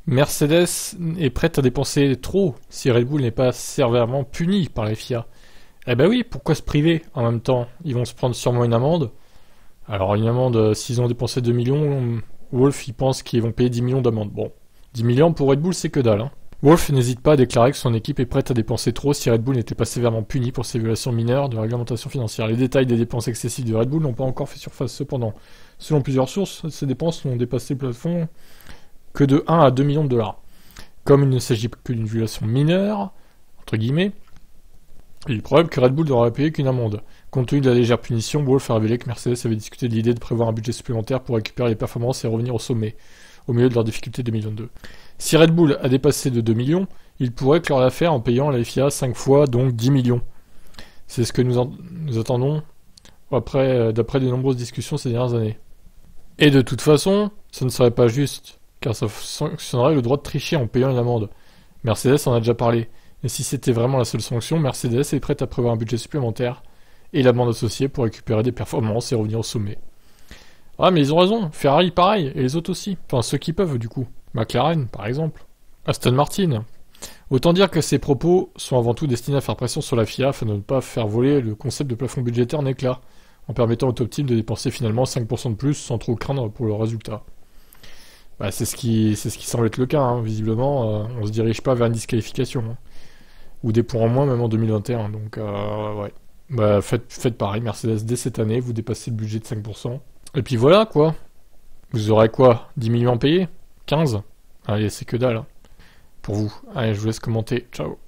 Mercedes est prête à dépenser trop si Red Bull n'est pas sévèrement puni par la FIA. Eh ben oui, pourquoi se priver en même temps? Ils vont se prendre sûrement une amende. Alors une amende, s'ils ont dépensé 2 millions, Wolf il pense qu'ils vont payer 10 millions d'amende. Bon, 10 millions pour Red Bull c'est que dalle. Hein. Wolf n'hésite pas à déclarer que son équipe est prête à dépenser trop si Red Bull n'était pas sévèrement puni pour ses violations mineures de réglementation financière. Les détails des dépenses excessives de Red Bull n'ont pas encore fait surface cependant. Selon plusieurs sources, ces dépenses n'ont dépassé le plafond que de 1 à 2 millions de dollars. Comme il ne s'agit que d'une violation mineure, entre guillemets, il est probable que Red Bull n'aura payé qu'une amende. Compte tenu de la légère punition, Wolff a révélé que Mercedes avait discuté de l'idée de prévoir un budget supplémentaire pour récupérer les performances et revenir au sommet, au milieu de leurs difficultés 2022. Si Red Bull a dépassé de 2 millions, il pourrait clore l'affaire en payant à la FIA 5 fois, donc 10 millions. C'est ce que nous attendons d'après de nombreuses discussions ces dernières années. Et de toute façon, ce ne serait pas juste, car ça sanctionnerait le droit de tricher en payant une amende. Mercedes en a déjà parlé. Et si c'était vraiment la seule sanction, Mercedes est prête à prévoir un budget supplémentaire et l'amende associée pour récupérer des performances et revenir au sommet. Ah mais ils ont raison, Ferrari pareil, et les autres aussi. Enfin ceux qui peuvent du coup. McLaren par exemple. Aston Martin. Autant dire que ces propos sont avant tout destinés à faire pression sur la FIA afin de ne pas faire voler le concept de plafond budgétaire en éclats, en permettant au top team de dépenser finalement 5% de plus sans trop craindre pour le résultat. Bah, c'est ce qui semble être le cas, hein. Visiblement, on se dirige pas vers une disqualification. Hein. Ou des points en moins même en 2021. Donc ouais. Bah faites pareil, Mercedes dès cette année, vous dépassez le budget de 5%. Et puis voilà quoi. Vous aurez quoi? 10 millions à payer? 15? Allez, c'est que dalle. Hein. Pour vous. Allez, je vous laisse commenter. Ciao.